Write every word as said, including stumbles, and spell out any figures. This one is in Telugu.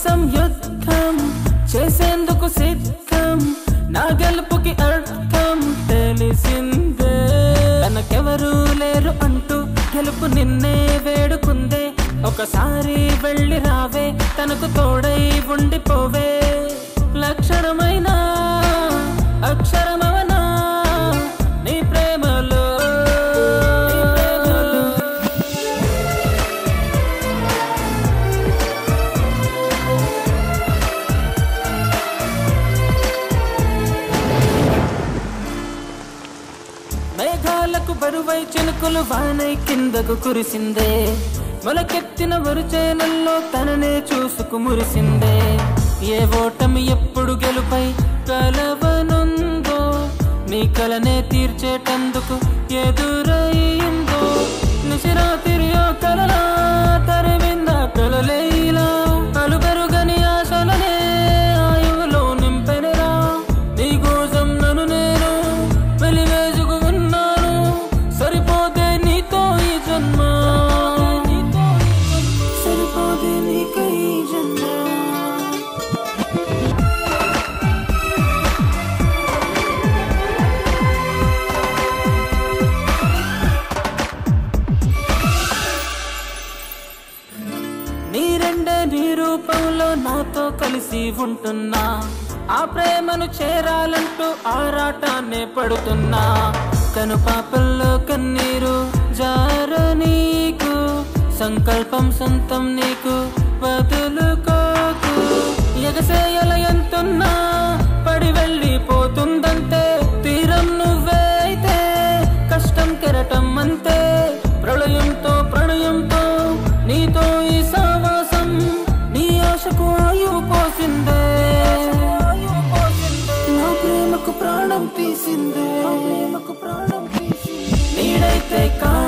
కోసం యుద్ధం చేసేందుకు సిద్ధం, నా గెలుపుకి అర్థం తెలిసిందే. తనకెవరూ లేరు అంటూ గెలుపు నిన్నే వేడుకుందే, ఒకసారి వెళ్ళి రావే తనకు తోడై ఉండిపోవే. లక్షణమైన అక్షరమవనా నీ ప్రేమలో. మేఘాలకు బరువై చినుకులు వానై కిందకు కురిసిందే, మొలకెత్తిన వరుచేనల్లో తననే చూసుకు మురిసిందే. ఏ ఓటమి ఎప్పుడు గెలుపై కలవనుందో, నీ కలనే తీర్చేటందుకు ఎదురయ్యిందో. నిశిరాతిరియో కలలా తరిమింద కలలేలా, అలుబెరుగని ఆశలనే ఆయువులో నింపెనరా. నీ కోసం నన్ను నేను వెలివేసుకు ఉన్నాను, సరిపోతే నీతో ఈ జన్మ, సరిపోతే నీకై జన్మ. నీ రెండే నీ రూపంలో నాతో కలిసి ఉంటున్నా, ఆ ప్రేమను చేరాలంటూ ఆరాటాన్నే పడుతున్నా. కను పాపల్లో కన్నీరు జార నీకు, సంకల్పం సొంతం నీకు వదులుకోకు. ఎగసేయల ఎంతున్నా పడి వెళ్ళిపోతుందంతే, తీరం నువ్వే అయితే కష్టం కెరటం అంతే. ప్రళయంతో ప్రణయంతో నీతో ఈ సావాసం, నీ ఆశకు ఆయువు పోసిందే, నా ప్రేమకు ప్రాణం తీసిందే. నీడైతే కా